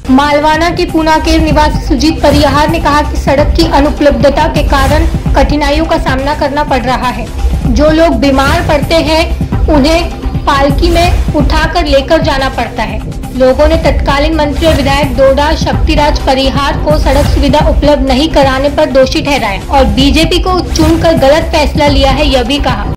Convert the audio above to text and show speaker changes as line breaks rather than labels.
मालवाना की पुनाकेर निवासी सुजीत परिहार ने कहा कि सड़क की अनुपलब्धता के कारण कठिनाइयों का सामना करना पड़ रहा है। जो लोग बीमार पड़ते हैं उन्हें पालकी में उठाकर लेकर जाना पड़ता है। लोगों ने तत्कालीन मंत्री और विधायक डोडा शक्तिराज परिहार को सड़क सुविधा उपलब्ध नहीं कराने पर दोषी ठहराया और बीजेपी को चुनकर गलत फैसला लिया है, यह भी कहा।